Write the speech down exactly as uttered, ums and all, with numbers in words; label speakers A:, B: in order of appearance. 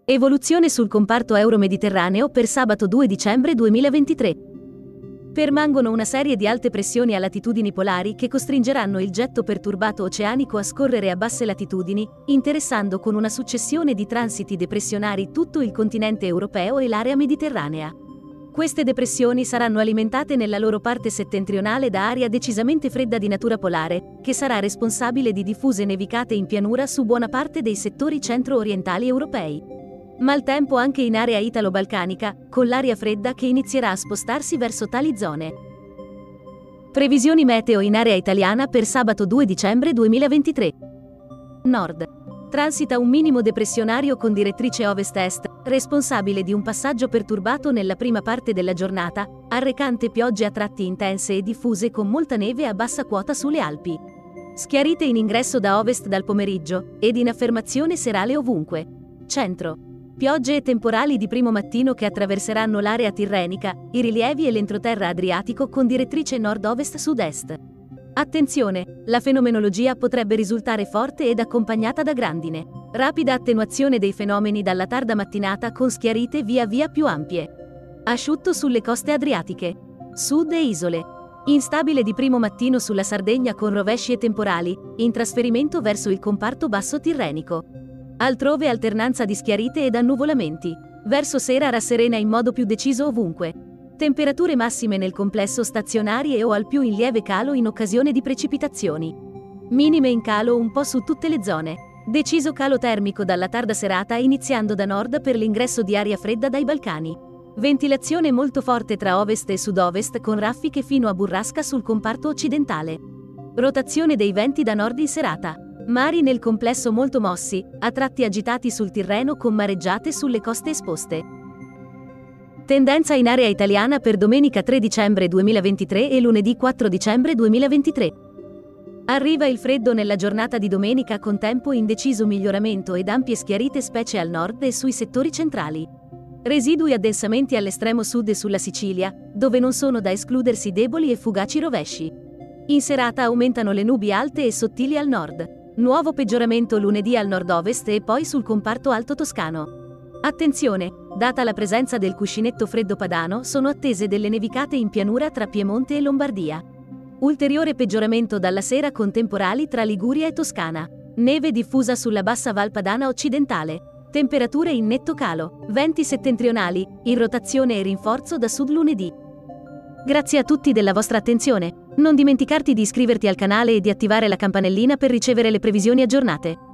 A: Evoluzione sul comparto euro-mediterraneo per sabato due dicembre duemilaventitré. Permangono una serie di alte pressioni a latitudini polari che costringeranno il getto perturbato oceanico a scorrere a basse latitudini, interessando con una successione di transiti depressionari tutto il continente europeo e l'area mediterranea. Queste depressioni saranno alimentate nella loro parte settentrionale da aria decisamente fredda di natura polare, che sarà responsabile di diffuse nevicate in pianura su buona parte dei settori centro-orientali europei. Maltempo anche in area italo-balcanica, con l'aria fredda che inizierà a spostarsi verso tali zone. Previsioni meteo in area italiana per sabato due dicembre duemilaventitré. Nord. Transita un minimo depressionario con direttrice ovest-est, responsabile di un passaggio perturbato nella prima parte della giornata, arrecante piogge a tratti intense e diffuse con molta neve a bassa quota sulle Alpi. Schiarite in ingresso da ovest dal pomeriggio, ed in affermazione serale ovunque. Centro. Piogge e temporali di primo mattino che attraverseranno l'area tirrenica, i rilievi e l'entroterra adriatico con direttrice nord-ovest-sud-est. Attenzione, la fenomenologia potrebbe risultare forte ed accompagnata da grandine. Rapida attenuazione dei fenomeni dalla tarda mattinata con schiarite via via più ampie. Asciutto sulle coste adriatiche. Sud e isole. Instabile di primo mattino sulla Sardegna con rovesci e temporali, in trasferimento verso il comparto basso tirrenico. Altrove alternanza di schiarite ed annuvolamenti. Verso sera rasserena in modo più deciso ovunque. Temperature massime nel complesso stazionarie o al più in lieve calo in occasione di precipitazioni. Minime in calo un po' su tutte le zone. Deciso calo termico dalla tarda serata iniziando da nord per l'ingresso di aria fredda dai Balcani. Ventilazione molto forte tra ovest e sud-ovest con raffiche fino a burrasca sul comparto occidentale. Rotazione dei venti da nord in serata. Mari nel complesso molto mossi, a tratti agitati sul Tirreno con mareggiate sulle coste esposte. Tendenza in area italiana per domenica tre dicembre duemilaventitré e lunedì quattro dicembre duemilaventitré. Arriva il freddo nella giornata di domenica con tempo in deciso miglioramento ed ampie schiarite specie al nord e sui settori centrali. Residui addensamenti all'estremo sud e sulla Sicilia, dove non sono da escludersi deboli e fugaci rovesci. In serata aumentano le nubi alte e sottili al nord. Nuovo peggioramento lunedì al nord-ovest e poi sul comparto alto toscano. Attenzione, data la presenza del cuscinetto freddo padano, sono attese delle nevicate in pianura tra Piemonte e Lombardia. Ulteriore peggioramento dalla sera con temporali tra Liguria e Toscana. Neve diffusa sulla bassa Val Padana occidentale. Temperature in netto calo. Venti settentrionali, in rotazione e rinforzo da sud lunedì. Grazie a tutti della vostra attenzione. Non dimenticarti di iscriverti al canale e di attivare la campanellina per ricevere le previsioni aggiornate.